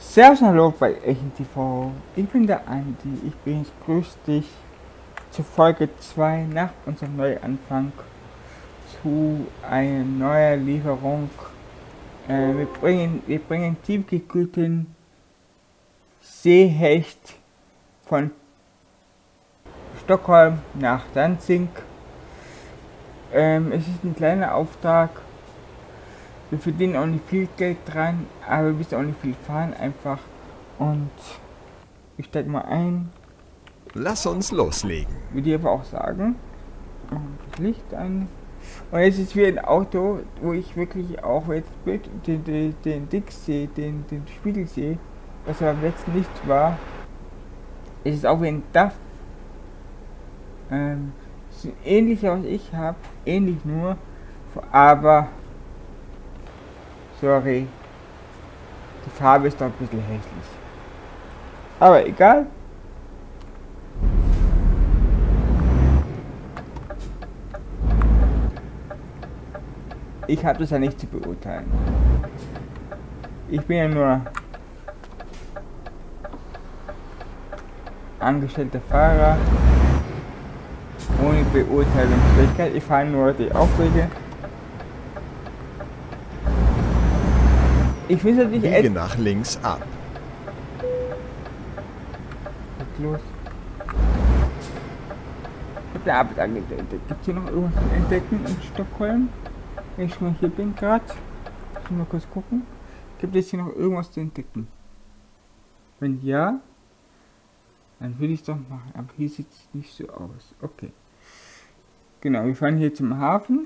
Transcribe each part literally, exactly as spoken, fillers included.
Servus, hallo bei Echen T V. Ich bin der Andi. Ich bin jetzt grüß dich zu Folge zwei nach unserem Neuanfang zu einer neuen Lieferung. Äh, wir bringen wir bringen tiefgekühlten Seehecht von Stockholm nach Danzig. Ähm, es ist ein kleiner Auftrag. Wir verdienen auch nicht viel Geld dran, aber wir müssen auch nicht viel fahren einfach. Und ich steige mal ein. Lass uns loslegen. Würde ich aber auch sagen. Und das Licht an. Und jetzt ist wieder ein Auto, wo ich wirklich auch jetzt den, den, den Dix sehe, den, den Spiegel sehe, was aber beim letzten nicht war. Es ist auch wie ein D A F. Ähm, es ist ein ähnlicher, was ich habe, ähnlich nur, aber sorry, die Farbe ist doch ein bisschen hässlich. Aber egal. Ich habe das ja nicht zu beurteilen. Ich bin ja nur angestellter Fahrer ohne Beurteilungsfähigkeit. Ich fahre nur die Aufträge. Ich finde es nicht Biege nach links ab. Was los? Ich habe den Arbeit angedeckt. Gibt es hier noch irgendwas zu entdecken in Stockholm? Wenn ich mal hier bin gerade. Ich will mal kurz gucken. Gibt es hier noch irgendwas zu entdecken? Wenn ja, dann will ich es doch machen. Aber hier sieht es nicht so aus. Okay. Genau, wir fahren hier zum Hafen.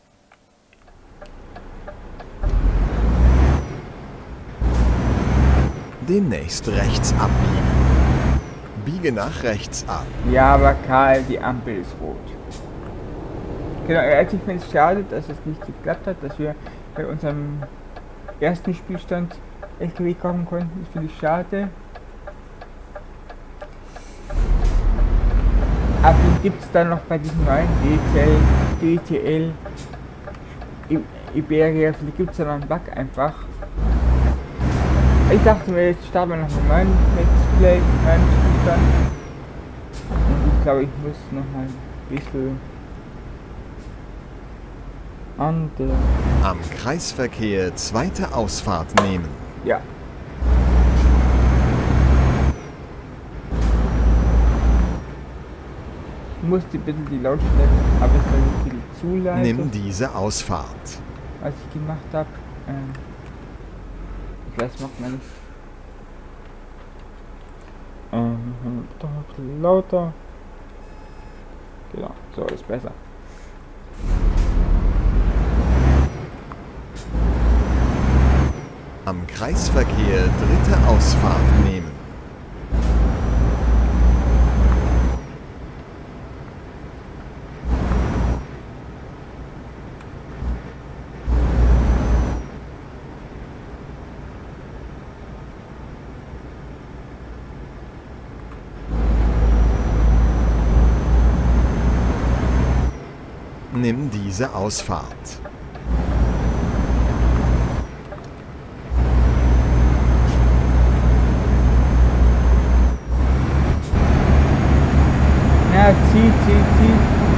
Demnächst rechts abbiegen. Biege nach rechts ab. Ja, aber Karl, die Ampel ist rot. Genau, also ich finde es schade, dass es nicht geklappt hat, dass wir bei unserem ersten Spielstand L K W kommen konnten. Das finde ich schade. Aber gibt es dann noch bei diesem neuen D T L, Iberia, vielleicht gibt es da noch einen Bug einfach. Ich dachte mir, jetzt starten wir noch einen neuen Let's Play, neuen Spielstand. Und ich glaube, ich muss noch mal ein bisschen an der... Am Kreisverkehr zweite Ausfahrt nehmen. Ja. Ich musste bitte die Lautstärke, aber es war nicht viel zu leise. Nimm diese Ausfahrt. Was ich gemacht habe. Ähm, Vielleicht macht man nicht. Ähm, doch ein bisschen lauter. Genau, so ist besser. Am Kreisverkehr dritte Ausfahrt nehmen. Nimm diese Ausfahrt. Ja, zieh, zieh, zieh.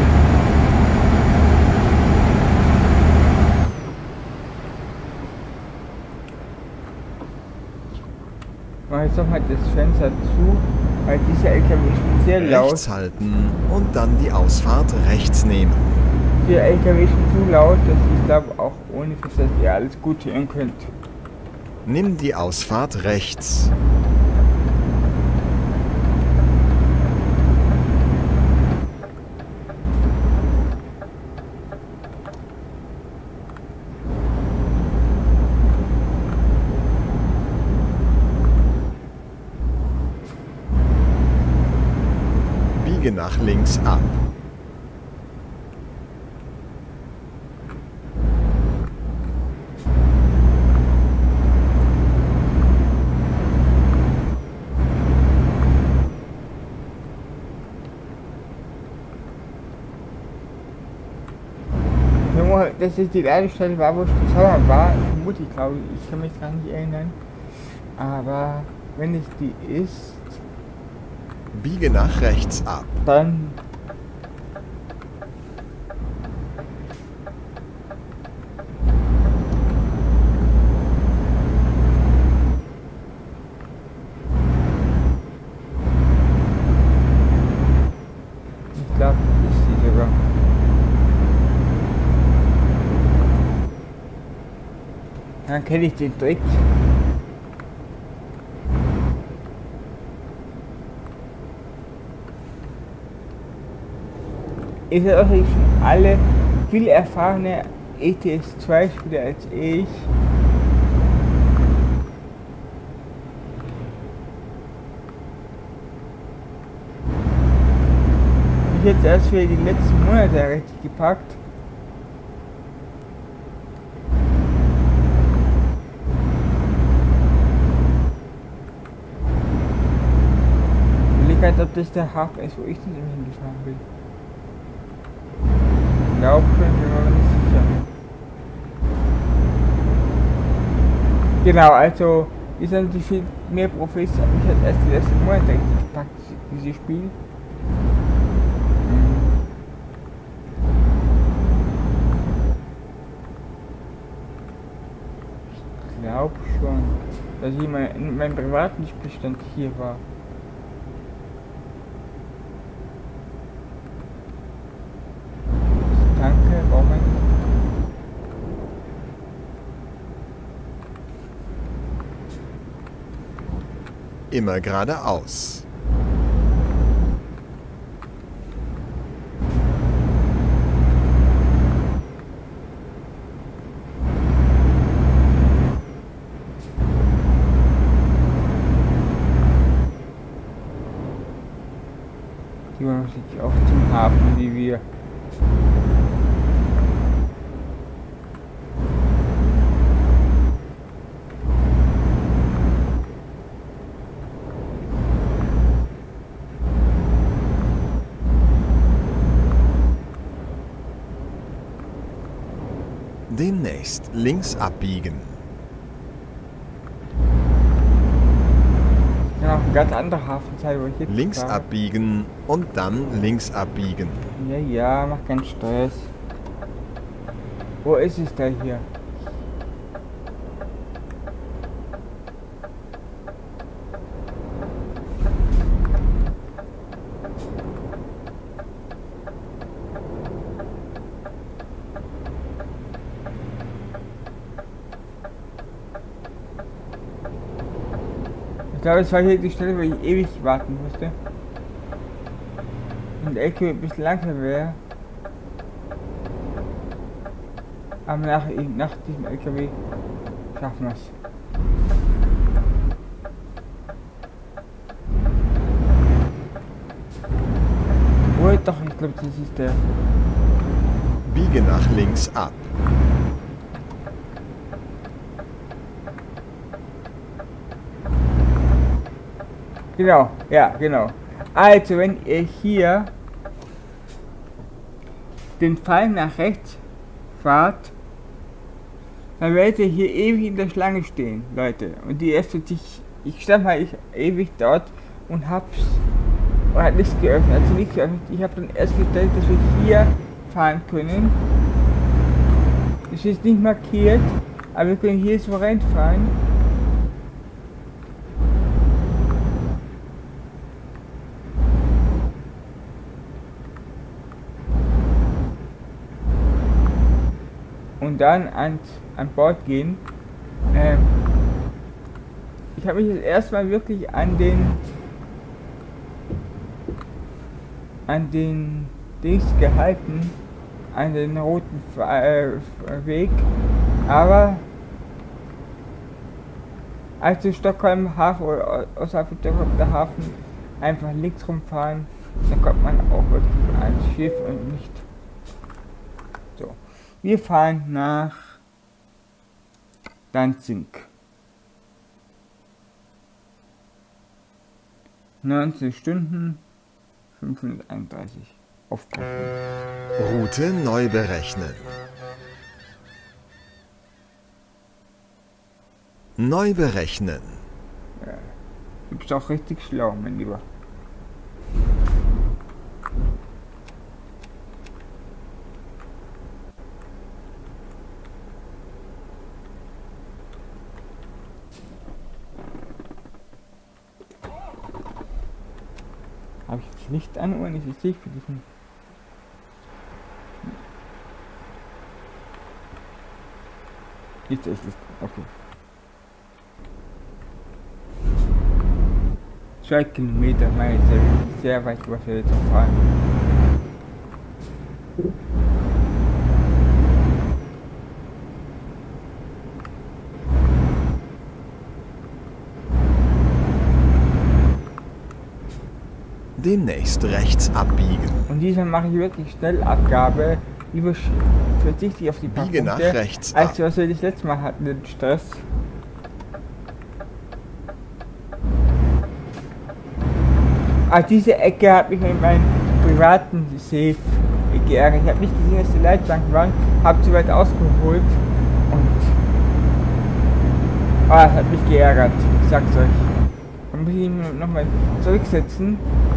Mach jetzt doch mal das Fenster zu, weil dieser L K W ist sehr laut. Rechts halten und dann die Ausfahrt rechts nehmen. Der L K W ist schon zu laut, dass ich glaube auch ohne Fenster ihr alles gut hören könnt. Nimm die Ausfahrt rechts. Biege nach links ab. Das ist die Ladestelle war, wo ich im Sommer war. Ich vermute, ich glaube, ich kann mich gar nicht erinnern. Aber wenn es die ist, Biege nach rechts ab. dann ich glaube, das ist sie sogar. Dann kenne ich den Trick. Ihr seid wahrscheinlich schon alle viel erfahrene E T S zwei Spieler als ich. Ich jetzt erst für die letzten Monate richtig gepackt. Ich überlege halt, ob das der Hafen ist, wo ich nicht immer hingefahren bin. Ich glaube schon, ich bin mir aber nicht sicher. Genau, also ist natürlich viel mehr Profis, ich habe erst die letzten Monate richtig gepackt, dieses Spiel. Ich glaube schon, dass ich mein, in meinem privaten Bestand hier war. Danke, Roman. Immer geradeaus. Die wollen sich auch zum Hafen wie wir. Demnächst links abbiegen. Ja, noch ein ganz anderer Hafenzeit, wo ich jetzt Links war. abbiegen und dann links abbiegen. Ja, ja, mach keinen Stress. Wo ist es da hier? Ich glaube, es war hier die Stelle, wo ich ewig warten musste. Und der L K W ein bisschen langsamer wäre. Aber nach, nach diesem L K W schaffen wir es. Oh, doch, ich glaube, das ist der. Biege nach links ab. Genau, ja, genau. Also, wenn ihr hier den Pfeil nach rechts fahrt, dann werdet ihr hier ewig in der Schlange stehen, Leute. Und die öffnet sich, ich stand mal ich, ewig dort und hab's und hat nichts geöffnet, also nichts geöffnet. Ich habe dann erst gestellt, dass wir hier fahren können. Es ist nicht markiert, aber wir können hier so reinfahren. Und dann ans, an Bord gehen. Ähm, ich habe mich jetzt erstmal wirklich an den an den Dings gehalten, an den roten äh, Weg, aber also Stockholm Hafen oder außerhalb von Stockholm der Hafen einfach links rumfahren, dann kommt man auch wirklich ans Schiff und nicht. So, wir fahren nach Danzig. neunzehn Stunden fünfhunderteinunddreißig. Aufpassen. Route neu berechnen. Neu berechnen. Ja. Du bist auch richtig schlau, mein Lieber. Habe ich das Licht an oder nicht? Ich sehe für dich nicht. Jetzt ist es. Okay. Zwei Kilometer, meine ich, sehr, sehr weit, was wir jetzt noch fahren. Demnächst rechts abbiegen. Und diesmal mache ich wirklich Schnellabgabe. Lieber verzichte ich auf die paar Biege nach Punkte, rechts als ab. was wir das letzte Mal hatten, den Stress. Ah, diese Ecke hat mich in meinem privaten Safe geärgert. Ich habe nicht gesehen, dass die Leitplanken waren, habe zu weit ausgeholt und ah, das hat mich geärgert. Ich sag's euch. Dann muss ich ihn nochmal zurücksetzen.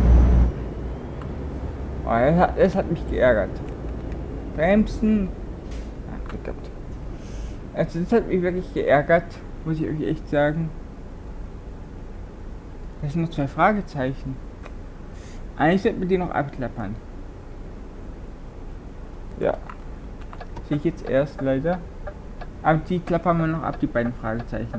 Oh, es hat, es hat mich geärgert. Bremsen. Ach, Gott. Also das hat mich wirklich geärgert, muss ich euch echt sagen. Das sind nur zwei Fragezeichen. Eigentlich sollten wir die noch abklappern. Ja. Sehe ich jetzt erst leider. Aber die klappern wir noch ab, die beiden Fragezeichen.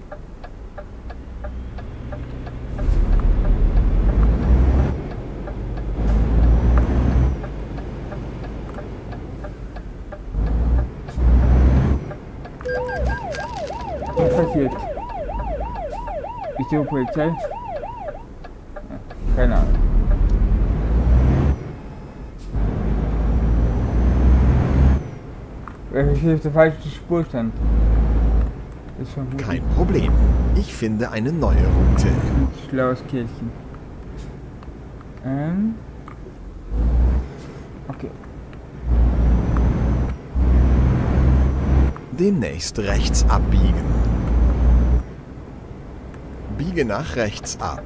Was passiert? Ist die Polizei? Ja, keine Ahnung. Weil ich auf der falschen Spur stand. Ist schon gut. Kein Problem. Ich finde eine neue Route. Ein schlaues Kirchen. Ähm. Okay. Demnächst rechts abbiegen. Biege nach rechts ab.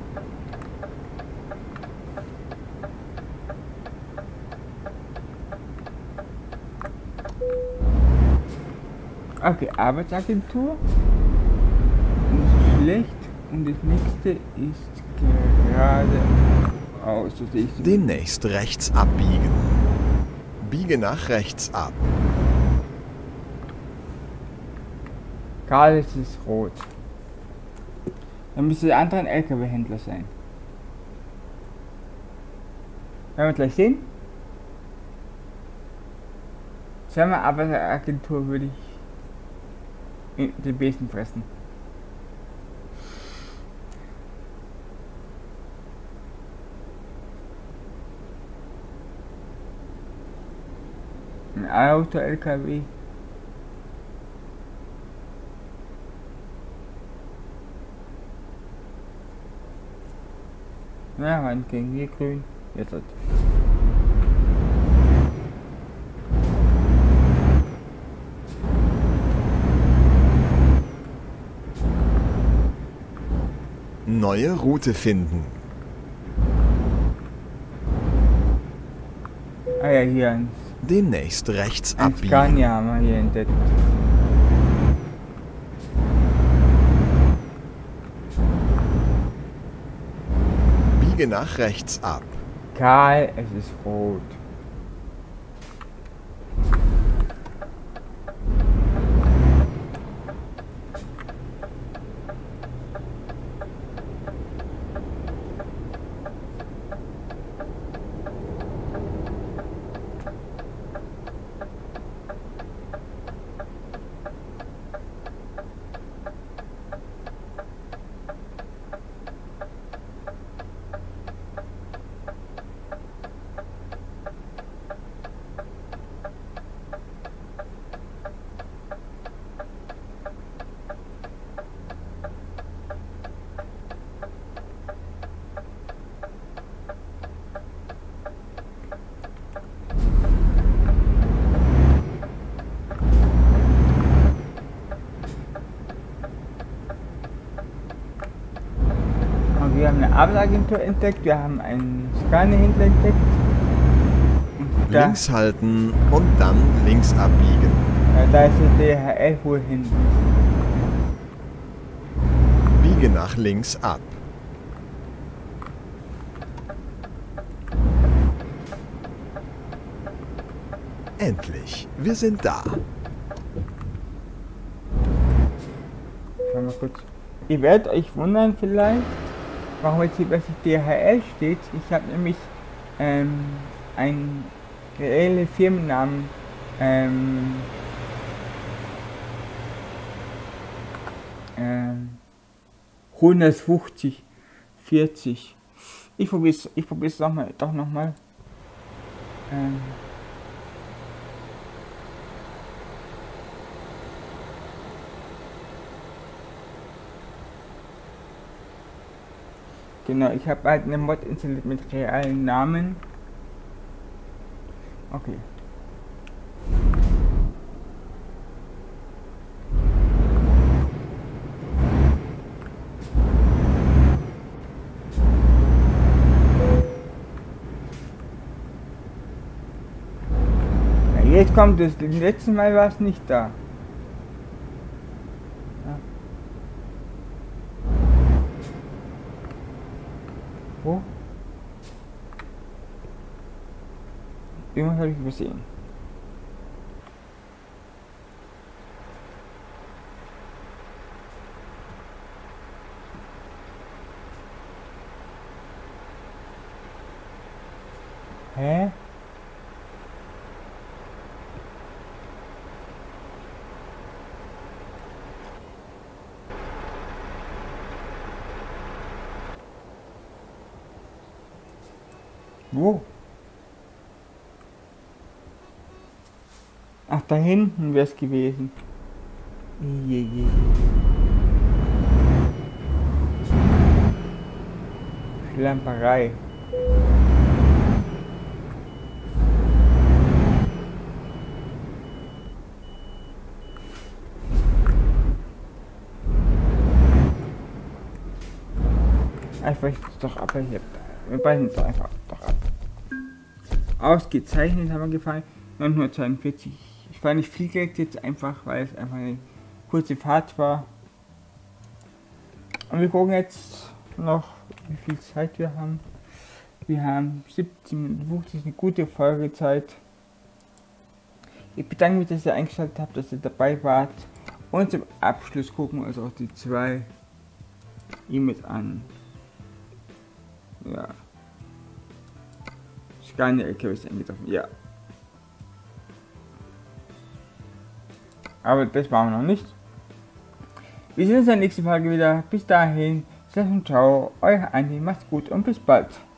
Okay, Arbeitsagentur. Nicht schlecht. Und das nächste ist gerade aus. So sehe ich so. Demnächst rechts abbiegen. Biege nach rechts ab. Gerade ist es rot. Dann müsste der andere ein L K W-Händler sein. Werden wir gleich sehen. Zweimal Arbeitsagentur würde ich den Besen fressen. Ein Auto-L K W. Ja, Hand gegen hier grün. Jetzt halt. Neue Route finden. Ah ja, hier ein, Demnächst rechts ein abbiegen. Scania haben wir hier entdeckt. Biege nach rechts ab. Karl, es ist rot. wir haben eine Arbeitsagentur entdeckt, wir haben einen Scannerhändler entdeckt. Und da, Links halten und dann links abbiegen. ja, da ist der D H L wohl hin. Biege nach links ab. Endlich, wir sind da. Schauen wir mal kurz. Ihr werdet euch wundern vielleicht, warum jetzt hier plötzlich D H L steht. Ich habe nämlich ähm, einen reellen Firmennamen ähm, ähm, hundertfünfzig vierzig. Ich probier's, ich probier's doch mal, doch noch mal. Ähm, Genau, ich habe halt eine Mod installiert mit realen Namen. Okay. Ja, jetzt kommt es. Das letzte Mal war es nicht da. Wo? Irgendwas habe ich übersehen. Hä? Wo? Ach, da hinten wäre es gewesen. Je, je. Schlamperei. Ich weiß doch ab hier. Wir brechen es einfach doch ab. Ausgezeichnet haben wir gefallen. neunhundertzweiundvierzig. Ich war nicht viel Geld jetzt einfach, weil es einfach eine kurze Fahrt war. Und wir gucken jetzt noch, wie viel Zeit wir haben. Wir haben siebzehn Minuten fünfzig, eine gute Folgezeit. Ich bedanke mich, dass ihr eingeschaltet habt, dass ihr dabei wart. Und zum Abschluss gucken wir uns auch die zwei E-Mails an. Ja. Scania L K W ist eingetroffen, ja. Aber das machen wir noch nicht. Wir sehen uns in der nächsten Folge wieder. Bis dahin, ciao, euer Andi, macht's gut und bis bald.